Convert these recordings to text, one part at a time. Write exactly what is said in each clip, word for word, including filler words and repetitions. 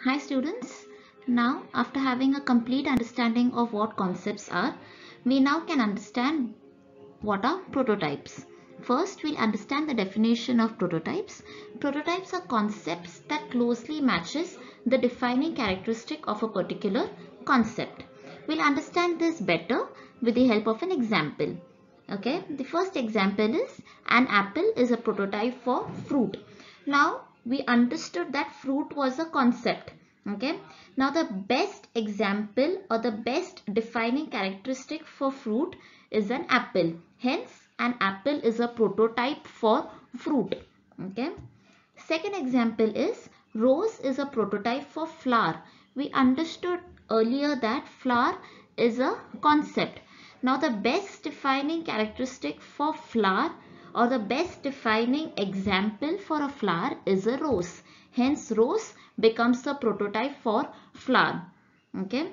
Hi students, now after having a complete understanding of what concepts are, we now can understand what are prototypes. First, we'll understand the definition of prototypes. Prototypes are concepts that closely matches the defining characteristic of a particular concept. We'll understand this better with the help of an example. Okay, the first example is an apple is a prototype for fruit. Now we understood that fruit was a concept. Okay, now the best example or the best defining characteristic for fruit is an apple. Hence, an apple is a prototype for fruit. Okay. Second example is rose is a prototype for flower. We understood earlier that flower is a concept. Now the best defining characteristic for flower or the best defining example for a flower is a rose. Hence rose becomes the prototype for flower. Okay.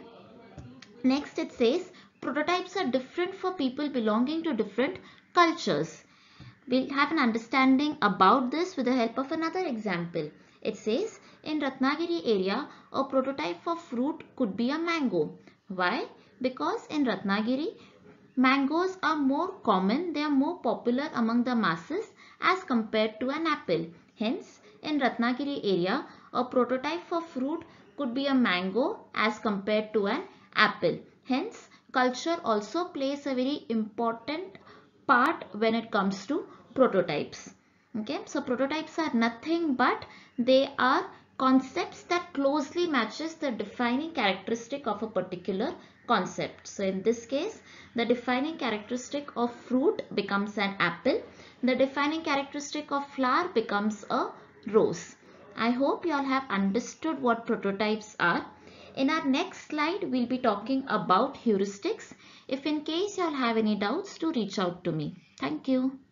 Next it says prototypes are different for people belonging to different cultures. We'll have an understanding about this with the help of another example. It says in Ratnagiri area a prototype for fruit could be a mango. Why? Because in Ratnagiri mangoes are more common, they are more popular among the masses as compared to an apple. Hence in Ratnagiri area a prototype for fruit could be a mango as compared to an apple. Hence culture also plays a very important part when it comes to prototypes. Okay, so prototypes are nothing but they are concepts that closely matches the defining characteristic of a particular concept. So in this case, the defining characteristic of fruit becomes an apple. The defining characteristic of flower becomes a rose. I hope you all have understood what prototypes are. In our next slide, we'll be talking about heuristics. If in case you all have any doubts, do reach out to me. Thank you.